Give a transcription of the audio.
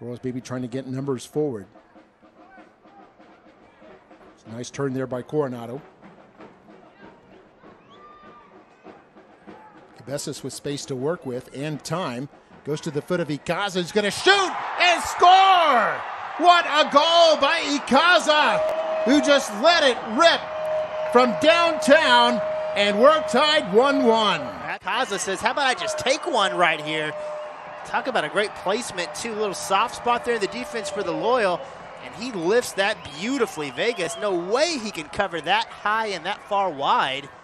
Royals maybe trying to get numbers forward. It's a nice turn there by Coronado. Cabezas with space to work with and time. Goes to the foot of Ycaza. He's going to shoot and score! What a goal by Ycaza, who just let it rip from downtown, and we're tied 1-1. Ycaza says, how about I just take one right here? Talk about a great placement, too. A little soft spot there in the defense for the Loyal, and he lifts that beautifully. Vegas, no way he can cover that high and that far wide.